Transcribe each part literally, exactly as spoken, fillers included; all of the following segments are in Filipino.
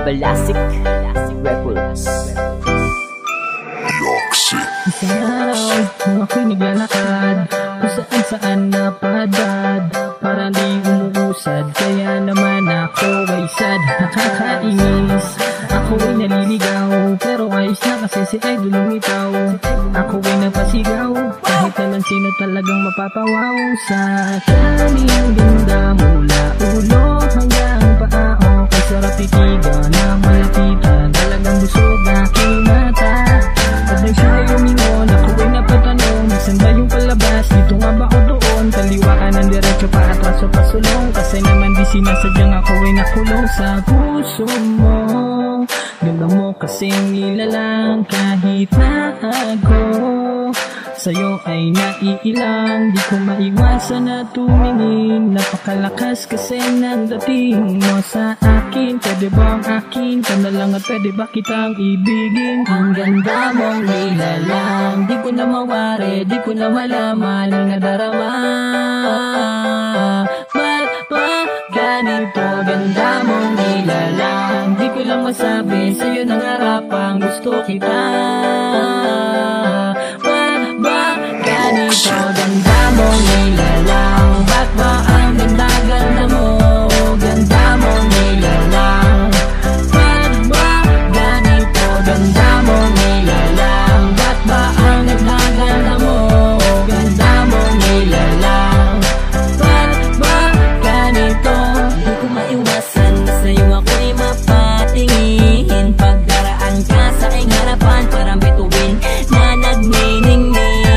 Balasik Records. Isang araw, nung ako'y naglalakad, kung saan saan napadad, para di umuusad, kaya naman ako ay sad. Nakakainis, ako ay naliligaw, pero ayos na kasi si Idol lumitaw. Ako ay napasigaw, kahit naman sino talagang mapapawaw. Sa kaniyang ganda mula ulo hanggang paa, kay sarap titigan na malapitan, talagang busog aking mata. At nang siya'y lumingon, ako ay napatanong, nasan ba yung palabas? Dito nga ba o doon? Kaliwa ka ng diretso para atras o pasulong, kasi naman di sinasadyang ako ay nakulong sa puso mo. Ganda mo kasing nilalang, kahit na ako sa'yo ay naiilang. Di ko maiwasan na tumingin, napakalakas kasi ng dating mo sa akin. Pwede ba ang akin ka na lang at pwede ba kitang ibigin? Ang ganda mong nilalang, di ko na mawari, di ko na malaman ang nadarama. Ba't ba ganito? Ganda mong nilalang, di ko lang masabi, sa'yo nang harapang gusto kita. Ganito, ganda mong nilalang, ba't ba ang ganda-ganda mo? Ganda mong nilalang, ba't ba ganito? Ganda mong nilalang, ba't ba ang ganda-ganda mo? Ganda mong nilalang, ba't ba ganito? Di ko maiwasan na sa'yo ako'y mapatingin, pagdaraan ka sa aking harapan, parang bituin na nagniningning.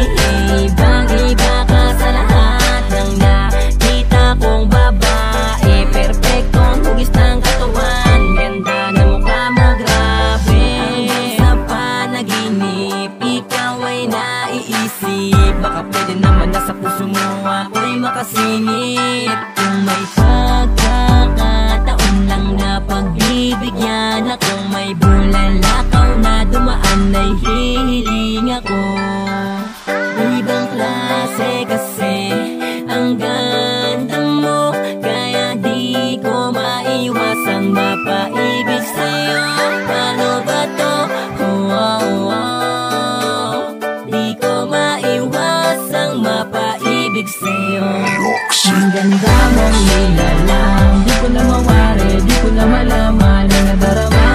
Baka pwede naman nasa puso mo ako'y makasingit. Kung may pagkakataon lang na pagbibigyan ako, may bulalakaw na dumaan ay hihiling ako. Ibang klase kasi ang ganda mo, kaya di ko maiwasang mapaibig sa'yo. Paano ba to? Oh, oh, oh. Di ko maiwasang mapaibig sa'yo. Ang ganda mong nilalang, di ko na mawari, di ko na malaman ang nadarama.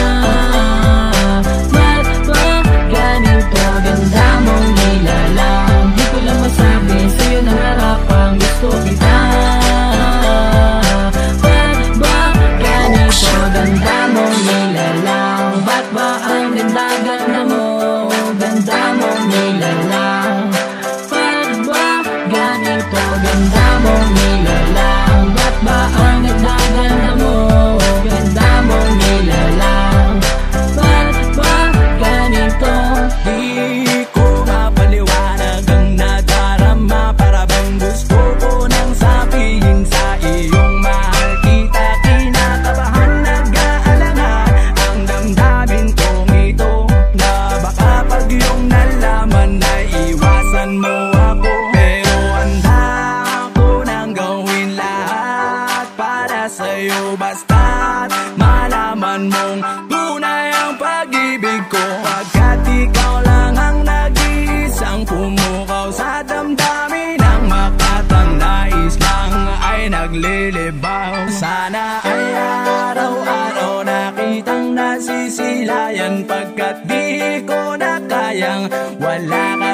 Ba't ba ganito? Ganda mong nilalang, di ko lang masabi, sa'yo nang harapang gusto kita. Ba't ba ganito? Ganda mong nilalang, ba't ba ang ganda-ganda mo? Ganda mong nilalang, ba't ba ganito? Ganda mong nilalang, ba't ba ang ganda-ganda mo? Ganda mong nilalang, ba't ba ganito? Di ko mapaliwanag ang nadarama, para bang gusto ko nang sabihin sa iyong mahal kita. Kinakabahan, nag-aalangan ang damdamin kong ito, na baka pag iyong nalaman ay iwasan mo ako. Pero handa ako nang gawin lahat para sa'yo, basta't malaman mong tunay ang pag-ibig ko. Pagkat ikaw lang ang nag-iisang pumukaw sa damdamin, ang makatang nais lang ay naglilibaw. Sana ay araw-araw nakitang nasisilayan, pagkat di ko na kayang wala ka